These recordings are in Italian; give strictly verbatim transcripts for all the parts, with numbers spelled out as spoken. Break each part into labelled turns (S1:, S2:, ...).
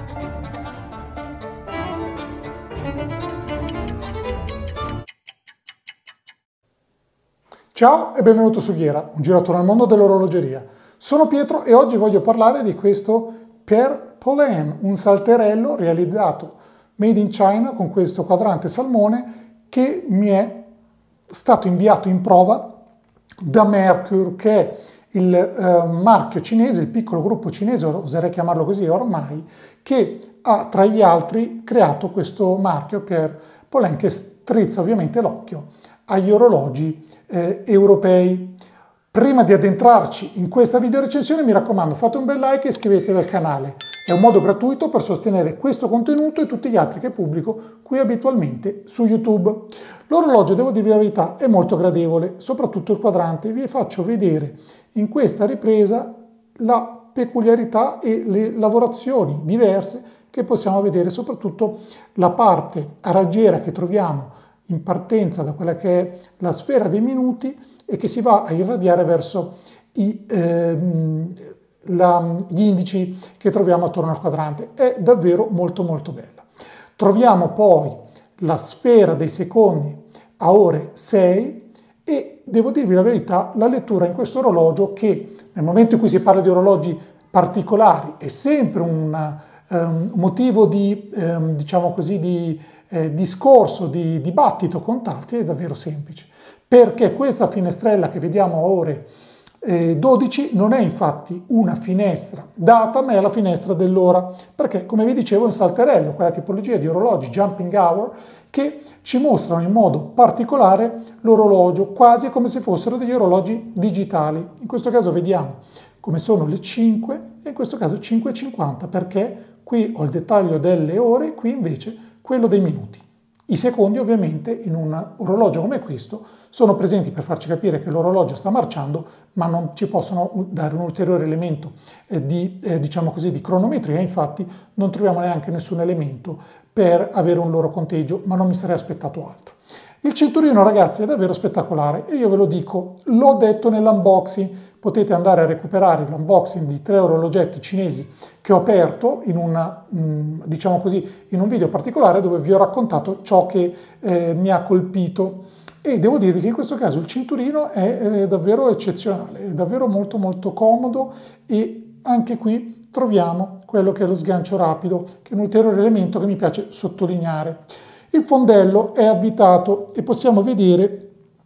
S1: Ciao e benvenuto su Ghiera, un giro attorno al mondo dell'orologeria. Sono Pietro e oggi voglio parlare di questo Per Pollen, un salterello realizzato made in China con questo quadrante salmone che mi è stato inviato in prova da Merkur, che è il eh, marchio cinese, il piccolo gruppo cinese, oserei chiamarlo così ormai, che ha tra gli altri creato questo marchio Per Pollen, che strizza ovviamente l'occhio agli orologi eh, europei. Prima di addentrarci in questa video recensione, mi raccomando, fate un bel like e iscrivetevi al canale. È un modo gratuito per sostenere questo contenuto e tutti gli altri che pubblico qui abitualmente su YouTube. L'orologio, devo dirvi la verità, è molto gradevole, soprattutto il quadrante. Vi faccio vedere in questa ripresa la peculiarità e le lavorazioni diverse che possiamo vedere, soprattutto la parte a raggiera che troviamo in partenza da quella che è la sfera dei minuti e che si va a irradiare verso i, ehm, la, gli indici che troviamo attorno al quadrante. È davvero molto molto bella. Troviamo poi la sfera dei secondi a ore sei e devo dirvi la verità, la lettura in questo orologio, che nel momento in cui si parla di orologi particolari è sempre un um, motivo di, um, diciamo così, di Eh, discorso, di dibattito con tanti, è davvero semplice, perché questa finestrella che vediamo a ore eh, dodici non è infatti una finestra data, ma è la finestra dell'ora, perché come vi dicevo è un salterello, quella tipologia di orologi jumping hour che ci mostrano in modo particolare l'orologio, quasi come se fossero degli orologi digitali. In questo caso vediamo come sono le cinque e in questo caso cinque e cinquanta, perché qui ho il dettaglio delle ore, qui invece quello dei minuti. I secondi ovviamente in un orologio come questo sono presenti per farci capire che l'orologio sta marciando, ma non ci possono dare un ulteriore elemento eh, di, eh, diciamo così, di cronometria. Infatti non troviamo neanche nessun elemento per avere un loro conteggio, ma non mi sarei aspettato altro. Il cinturino, ragazzi, è davvero spettacolare e io ve lo dico, l'ho detto nell'unboxing. Potete andare a recuperare l'unboxing di tre orologetti cinesi che ho aperto in, una, diciamo così, in un video particolare dove vi ho raccontato ciò che eh, mi ha colpito. E devo dirvi che in questo caso il cinturino è, è davvero eccezionale, è davvero molto molto comodo e anche qui troviamo quello che è lo sgancio rapido, che è un ulteriore elemento che mi piace sottolineare. Il fondello è avvitato e possiamo vedere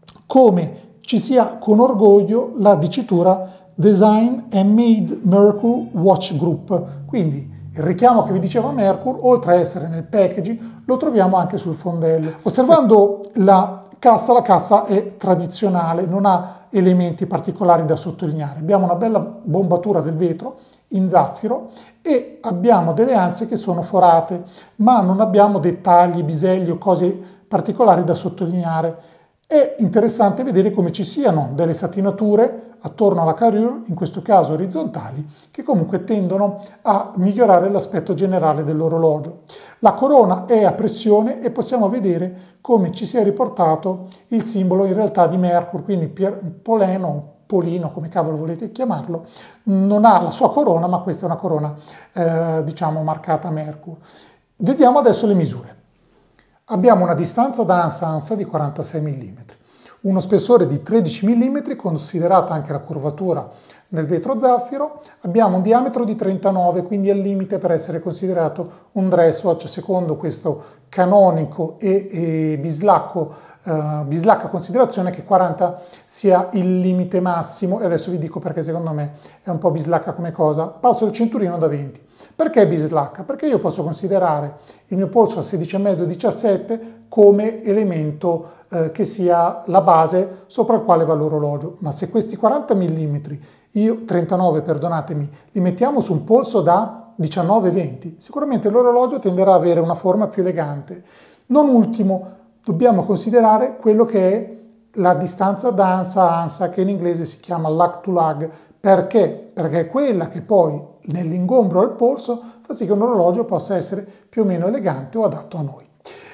S1: come ci sia con orgoglio la dicitura Design and Made Merkur Watch Group. Quindi il richiamo che vi diceva Merkur, oltre a essere nel packaging, lo troviamo anche sul fondello. Osservando la cassa, la cassa è tradizionale, non ha elementi particolari da sottolineare. Abbiamo una bella bombatura del vetro in zaffiro e abbiamo delle anse che sono forate, ma non abbiamo dettagli, bisegli o cose particolari da sottolineare. È interessante vedere come ci siano delle satinature attorno alla carrure, in questo caso orizzontali, che comunque tendono a migliorare l'aspetto generale dell'orologio. La corona è a pressione e possiamo vedere come ci sia riportato il simbolo in realtà di Merkur, quindi Pollen o Polino, come cavolo volete chiamarlo, non ha la sua corona, ma questa è una corona eh, diciamo marcata Merkur. Vediamo adesso le misure. Abbiamo una distanza da ansa a ansa di quarantasei millimetri, uno spessore di tredici millimetri, considerata anche la curvatura del vetro zaffiro. Abbiamo un diametro di trentanove, quindi al limite per essere considerato un dress watch secondo questo canonico e, e bislacco, uh, bislacca considerazione che quaranta sia il limite massimo, e adesso vi dico perché secondo me è un po' bislacca come cosa. Passo il cinturino da venti. Perché bislacca? Perché io posso considerare il mio polso a sedici e mezzo diciassette come elemento eh, che sia la base sopra il quale va l'orologio, ma se questi quaranta millimetri, io trentanove perdonatemi, li mettiamo su un polso da diciannove venti, sicuramente l'orologio tenderà ad avere una forma più elegante. Non ultimo, dobbiamo considerare quello che è la distanza da ansa a ansa, che in inglese si chiama lug to lug. Perché? Perché è quella che poi nell'ingombro al polso fa sì che un orologio possa essere più o meno elegante o adatto a noi.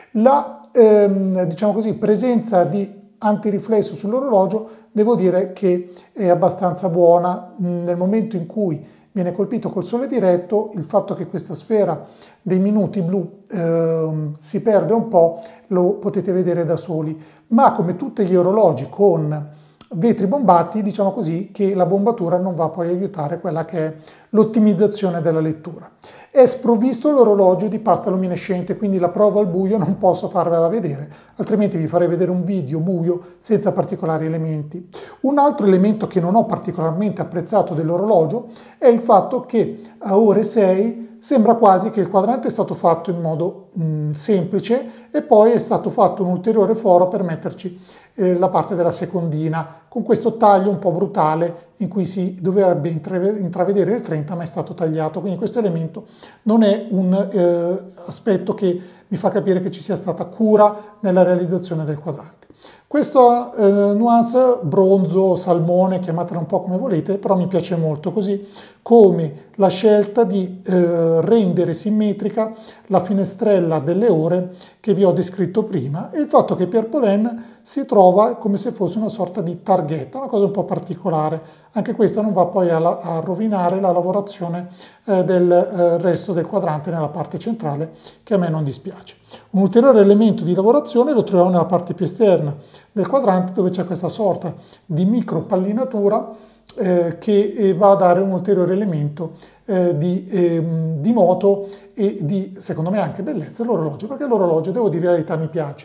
S1: La ehm, diciamo così, presenza di antiriflesso sull'orologio devo dire che è abbastanza buona. Nel momento in cui viene colpito col sole diretto, il fatto che questa sfera dei minuti blu eh, si perde un po', lo potete vedere da soli, ma come tutti gli orologi con vetri bombati, diciamo così, che la bombatura non va poi a aiutare quella che è l'ottimizzazione della lettura. È sprovvisto l'orologio di pasta luminescente, quindi la provo al buio non posso farvela vedere, altrimenti vi farei vedere un video buio senza particolari elementi. Un altro elemento che non ho particolarmente apprezzato dell'orologio è il fatto che a ore sei sembra quasi che il quadrante è stato fatto in modo mh, semplice e poi è stato fatto un ulteriore foro per metterci eh, la parte della secondina, con questo taglio un po' brutale in cui si dovrebbe intravedere il trenta, ma è stato tagliato. Quindi questo elemento non è un eh, aspetto che mi fa capire che ci sia stata cura nella realizzazione del quadrante. Questa eh, nuance bronzo, salmone, chiamatela un po' come volete, però mi piace molto, così come la scelta di eh, rendere simmetrica la finestrella delle ore che vi ho descritto prima e il fatto che Pierre Paulin si trova come se fosse una sorta di targhetta, una cosa un po' particolare. Anche questa non va poi a, a rovinare la lavorazione eh, del eh, resto del quadrante nella parte centrale, che a me non dispiace. Un ulteriore elemento di lavorazione lo troviamo nella parte più esterna del quadrante, dove c'è questa sorta di micro pallinatura eh, che eh, va a dare un ulteriore elemento eh, di, eh, di moto e di, secondo me, anche bellezza all'orologio, perché l'orologio, devo dire la verità, mi piace.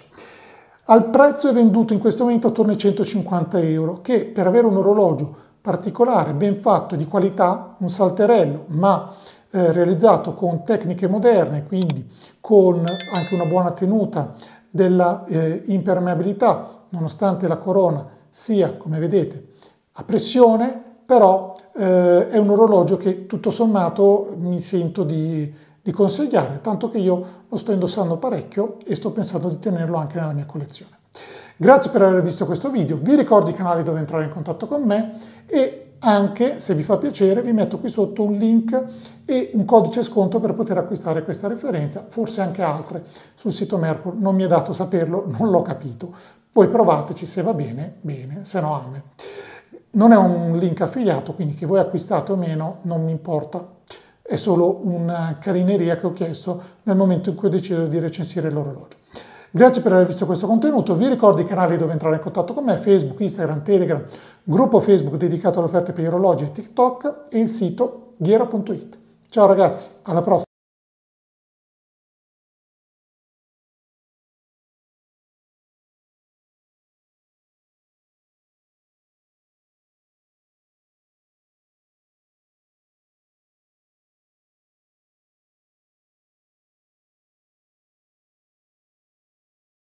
S1: Al prezzo è venduto in questo momento attorno ai centocinquanta euro, che per avere un orologio particolare, ben fatto e di qualità, un salterello, ma eh, realizzato con tecniche moderne, quindi con anche una buona tenuta della eh, impermeabilità, nonostante la corona sia, come vedete, a pressione, però eh, è un orologio che tutto sommato mi sento di, di consigliare, tanto che io lo sto indossando parecchio e sto pensando di tenerlo anche nella mia collezione. Grazie per aver visto questo video, vi ricordo i canali dove entrare in contatto con me e anche, se vi fa piacere, vi metto qui sotto un link e un codice sconto per poter acquistare questa referenza, forse anche altre, sul sito Merkur. Non mi è dato saperlo, non l'ho capito. Voi provateci, se va bene, bene, se no amen. Non è un link affiliato, quindi che voi acquistate o meno non mi importa. È solo una carineria che ho chiesto nel momento in cui ho deciso di recensire l'orologio. Grazie per aver visto questo contenuto, vi ricordo i canali dove entrare in contatto con me, Facebook, Instagram, Telegram, gruppo Facebook dedicato alle offerte per gli orologi e TikTok e il sito ghiera punto it. Ciao ragazzi, alla prossima!